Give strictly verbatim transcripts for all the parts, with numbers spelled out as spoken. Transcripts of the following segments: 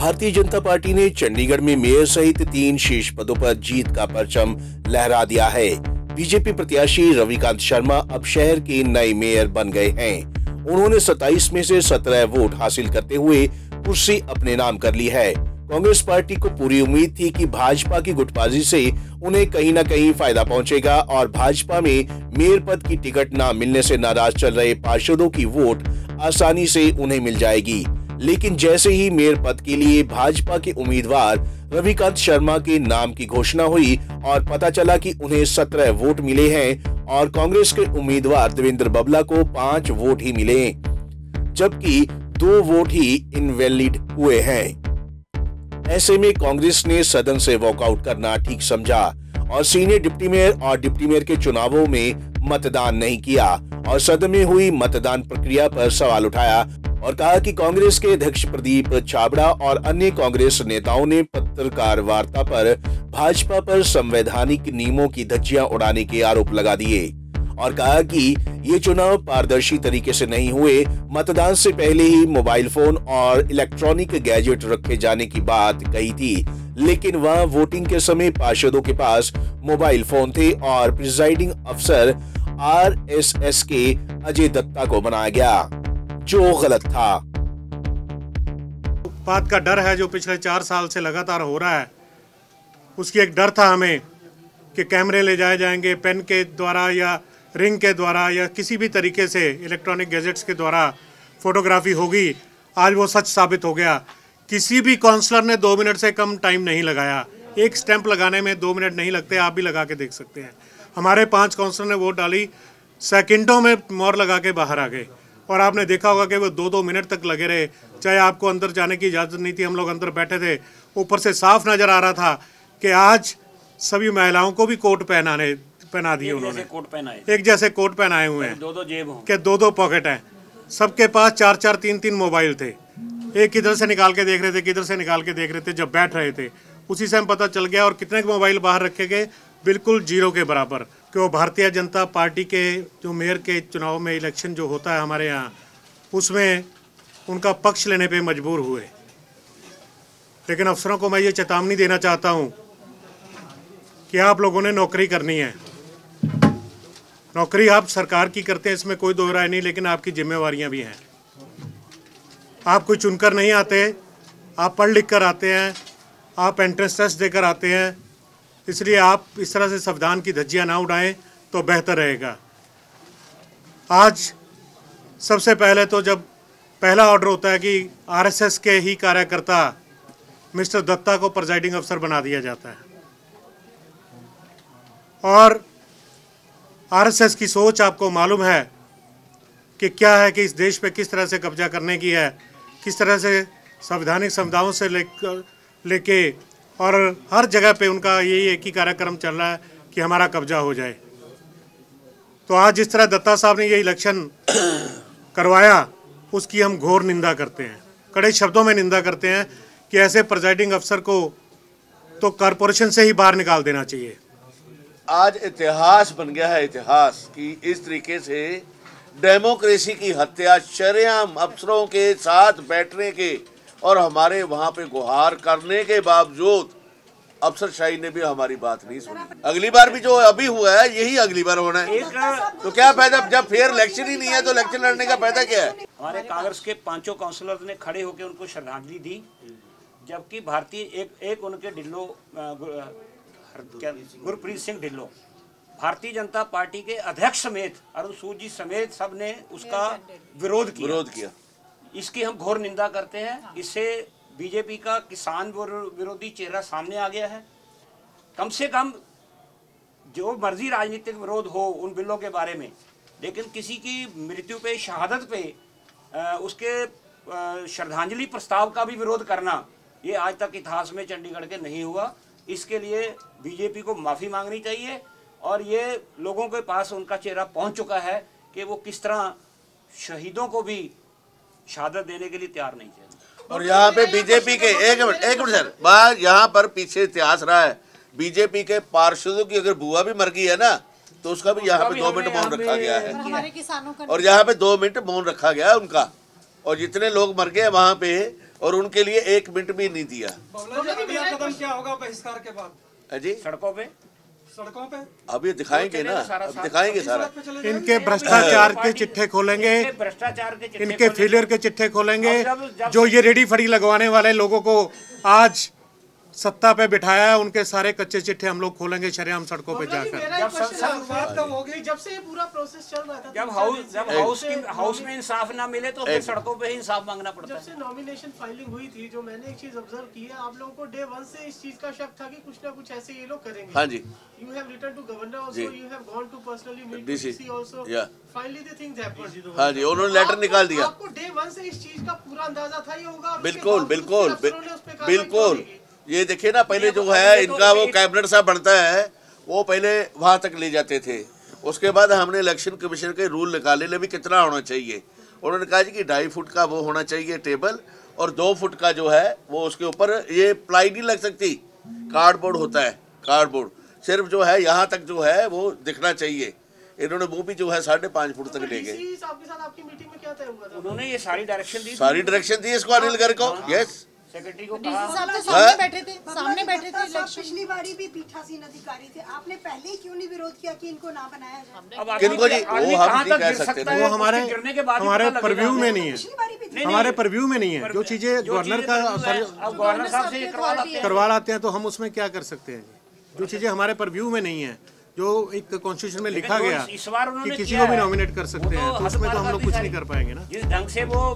Bharatiya Janata party ने चंडीगढ़ में mayor सहित तीन शीर्ष पदों पर जीत का परचम लहरा दिया है। बीजेपी प्रत्याशी रविकांत शर्मा अब शहर के नए मेयर बन गए हैं। उन्होंने सत्ताईस में से सत्रह वोट हासिल करते हुए कुर्सी अपने नाम कर ली है। कांग्रेस पार्टी को पूरी उम्मीद थी कि भाजपा की गुटबाजी से उन्हें कहीं न कहीं फायदा पहुंचेगा और भाजपा में मेयर पद की टिकट न मिलने से नाराज चल रहे पार्षदों की वोट आसानी से उन्हें मिल जाएगी। लेकिन जैसे ही मेयर पद के लिए भाजपा के उम्मीदवार रविकांत शर्मा के नाम की घोषणा हुई और पता चला कि उन्हें सत्रह वोट मिले हैं और कांग्रेस के उम्मीदवार देवेंद्र बबला को पांच वोट ही मिले, जबकि दो वोट ही इनवैलिड हुए हैं। ऐसे में कांग्रेस ने सदन से वॉकआउट करना ठीक समझा और सीनियर डिप्टी मेयर और डिप्टी मेयर के चुनावों में मतदान नहीं किया और सदन में हुई मतदान प्रक्रिया पर सवाल उठाया और कहा कि कांग्रेस के अध्यक्ष प्रदीप छाबड़ा और अन्य कांग्रेस नेताओं ने पत्रकार वार्ता पर भाजपा पर संवैधानिक नियमों की धज्जियां उड़ाने के आरोप लगा दिए और कहा कि ये चुनाव पारदर्शी तरीके से नहीं हुए। मतदान से पहले ही मोबाइल फोन और इलेक्ट्रॉनिक गैजेट रखे जाने की बात कही थी, लेकिन वह वोटिंग के समय पार्षदों के पास मोबाइल फोन थे और प्रिजाइडिंग अफसर आर एस एस के अजय दत्ता को बनाया गया, जो गलत था। बात का डर है जो पिछले चार साल से लगातार हो रहा है, उसकी एक डर था हमें कि कैमरे ले जाए जाएंगे, पेन के द्वारा या रिंग के द्वारा या किसी भी तरीके से इलेक्ट्रॉनिक गैजेट्स के द्वारा फोटोग्राफी होगी। आज वो सच साबित हो गया। किसी भी काउंसलर ने दो मिनट से कम टाइम नहीं लगाया। एक स्टैंप लगाने में दो मिनट नहीं लगते, आप भी लगा के देख सकते हैं। हमारे पांच काउंसलर ने वोट डाली, सेकंडों में मोहर लगा के बाहर आ गए और आपने देखा होगा कि वो दो दो मिनट तक लगे रहे। चाहे आपको अंदर जाने की इजाज़त नहीं थी, हम लोग अंदर बैठे थे। ऊपर से साफ नज़र आ रहा था कि आज सभी महिलाओं को भी कोट पहनाने पहना दिए उन्होंने, कोट पहनाए, एक जैसे कोट पहनाए हुए हैं, दो दो जेब हों, के दो दो पॉकेट हैं। सबके पास चार चार तीन तीन मोबाइल थे, एक किधर से निकाल के देख रहे थे, किधर से निकाल के देख रहे थे जब बैठ रहे थे। उसी से हम पता चल गया। और कितने मोबाइल बाहर रखे गए, बिल्कुल जीरो के बराबर, कि वो भारतीय जनता पार्टी के जो मेयर के चुनाव में इलेक्शन जो होता है हमारे यहाँ, उसमें उनका पक्ष लेने पे मजबूर हुए। लेकिन अफसरों को मैं ये चेतावनी देना चाहता हूँ कि आप लोगों ने नौकरी करनी है। नौकरी आप सरकार की करते हैं, इसमें कोई दो राय नहीं, लेकिन आपकी जिम्मेवारियां भी हैं। आप कोई चुनकर नहीं आते, आप पढ़ लिख कर आते हैं, आप एंट्रेंस टेस्ट देकर आते हैं। इसलिए आप इस तरह से संविधान की धज्जियां ना उड़ाएं तो बेहतर रहेगा। आज सबसे पहले तो जब पहला ऑर्डर होता है कि आर एस एस के ही कार्यकर्ता मिस्टर दत्ता को प्रिजाइडिंग अफसर बना दिया जाता है और आर एस एस की सोच आपको मालूम है कि क्या है, कि इस देश पे किस तरह से कब्जा करने की है, किस तरह से संवैधानिक संविधाओं से लेकर लेके और हर जगह पे उनका यही एक ही कार्यक्रम चल रहा है कि हमारा कब्जा हो जाए। तो आज जिस तरह दत्ता साहब ने ये इलेक्शन करवाया, उसकी हम घोर निंदा करते हैं, कड़े शब्दों में निंदा करते हैं कि ऐसे प्रिजाइडिंग अफसर को तो कॉरपोरेशन से ही बाहर निकाल देना चाहिए। आज इतिहास बन गया है, इतिहास की इस तरीके से डेमोक्रेसी की हत्या शरेआम अफसरों के साथ बैठने के और हमारे वहां पे गुहार करने के बावजूद अफसरशाही ने भी हमारी बात नहीं सुनी। अगली बार भी जो अभी हुआ है यही अगली बार होना है, तो क्या फायदा? जब फेयर इलेक्शन ही नहीं है तो इलेक्शन लड़ने का फायदा क्या है? हमारे कांग्रेस के पांचों काउंसलर ने खड़े होकर उनको श्रद्धांजलि दी, जबकि भारतीय एक एक उनके ढिल्लो गुरप्रीत सिंह ढिल्लो, भारतीय जनता पार्टी के अध्यक्ष समेत, अरुण सूद जी समेत सब ने उसका विरोध किया विरोध किया इसकी हम घोर निंदा करते हैं। इससे बीजेपी का किसान विरोधी चेहरा सामने आ गया है। कम से कम जो मर्जी राजनीतिक विरोध हो उन बिलों के बारे में, लेकिन किसी की मृत्यु पे, शहादत पे उसके श्रद्धांजलि प्रस्ताव का भी विरोध करना, ये आज तक इतिहास में चंडीगढ़ के नहीं हुआ। इसके लिए बीजेपी को माफ़ी मांगनी चाहिए और ये लोगों के पास उनका चेहरा पहुंच चुका है कि वो किस तरह शहीदों को भी शहादत देने के लिए तैयार नहीं थे। और यहाँ पे बीजेपी के एक मिनट एक मिनट सर बात, यहाँ पर पीछे इतिहास रहा है। बीजेपी के पार्षदों की अगर बुआ भी मर गई है ना, तो उसका भी यहाँ पे दो मिनट मौन रखा गया है और यहाँ पे दो मिनट मौन रखा गया है उनका। और जितने लोग मर गए वहाँ पे और उनके लिए एक मिनट भी नहीं दिया। अगला कदम क्या होगा बहिष्कार के बाद? है जी, सड़कों पे सड़कों पे अब ये दिखाएंगे ना, अब दिखाएंगे सारा। इनके भ्रष्टाचार के चिट्ठे खोलेंगे, भ्रष्टाचार के चिट्ठे इनके फेलियर के चिट्ठे खोलेंगे। जब- जब- जो ये रेडी फड़ी लगवाने वाले लोगों को आज सत्ता पे बिठाया है, उनके सारे कच्चे चिट्ठे हम लोग खोलेंगे शरेआम सड़कों पे जाकर। जब शुरुआत कब होगी? जब से ये पूरा प्रोसेस चल रहा था, जब हाउस जब हाउस की हाउस में इंसाफ ना मिले तो फिर सड़कों पे ही इंसाफ मांगना पड़ता जब है। से नॉमिनेशन फाइलिंग हुई थी, जो मैंने एक चीज ऑब्जर्व की है, आप लोगों को डे वन से इस चीज का शक था कि कुछ ना कुछ ऐसे ये लोग करेंगे। हाँ जी, you have return to governor also, you have gone to personally meet D C, DC also, yeah. Finally the things happened. हाँ जी, उन्होंने लेटर निकाल दिया। आपको डे वन से इस चीज का पूरा अंदाजा था ये होगा? और उसके बिल्कुल बावजूद बिल्कुल फिर अफसरों ने उस पे कार्रवाई बिल्कुल। क्यों नहीं की? ये देखिए ना, पहले जो है इनका वो कैबिनेट साहब बनता है, वो पहले वहां तक ले जाते थे। उसके बाद हमने इलेक्शन कमीशन के रूल निकाले, ले भी कितना होना चाहिए। उन्होंने कहा जी कि ढाई फुट का वो होना चाहिए टेबल, और दो फुट का जो है वो उसके ऊपर ये प्लाई नहीं लग सकती, कार्डबोर्ड होता है, कार्डबोर्ड सिर्फ जो है यहाँ तक जो है वो दिखना चाहिए। इन्होंने वो भी जो है साढ़े पाँच फुट तक ले गए। डीसी साहब के साथ आपकी मीटिंग में क्या तय हुआ था? उन्होंने ये सारी डायरेक्शन दी, सारी डायरेक्शन दी इसको, अनिल गर्ग को। यस, सेक्रेटरी को डीसी कहा। साहब तो सामने बैठे थे, सामने बैठे थे इलेक्शन। पिछली बारी भी पीठासीन अधिकारी थे, आपने पहले ही क्यों नहीं विरोध किया कि इनको ना बनाया जाए? अब आदमी- किनको जी? आदमी वो हम कहाँ नहीं तक कह गिर सकते सकता ना। है, वो हमारे उसके गिरने के बाद ही हमारे पता लगेगा। परव्यू में नहीं है, पिछली बारी भी थे। हमारे परव्यू में नहीं है। जो चीजें जो गवर्नर चीजें का परव्यू है, अब गवर्नर साहब से ये करवा लाते हैं। करवा लाते हैं तो हम उसमें क्या कर सकते हैं? जो चीजें हमारे परव्यू में नहीं है, जो एक कॉन्स्टिट्यूशन में लिखा लेकिन गया जो इस बार उन्होंने कि किसी किया को भी है, नॉमिनेट कर सकते वो हैं, तो उसमें तो हम लोग कुछ नहीं कर पाएंगे ना। जिस ढंग से वो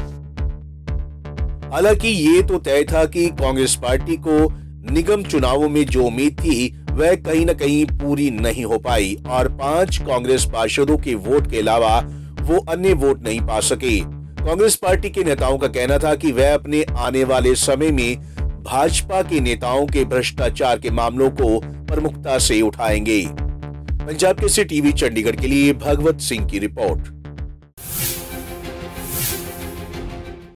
हालांकि ये तो तय था कि कांग्रेस पार्टी को निगम चुनावों में जो उम्मीद थी वह कहीं न कहीं पूरी नहीं हो पाई और पांच कांग्रेस पार्षदों के वोट के अलावा वो अन्य वोट नहीं पा सके। कांग्रेस पार्टी के नेताओं का कहना था कि वह अपने आने वाले समय में भाजपा के नेताओं के भ्रष्टाचार के मामलों को प्रमुखता से उठाएंगे। पंजाब केसरी टीवी चंडीगढ़ के लिए भगवत सिंह की रिपोर्ट।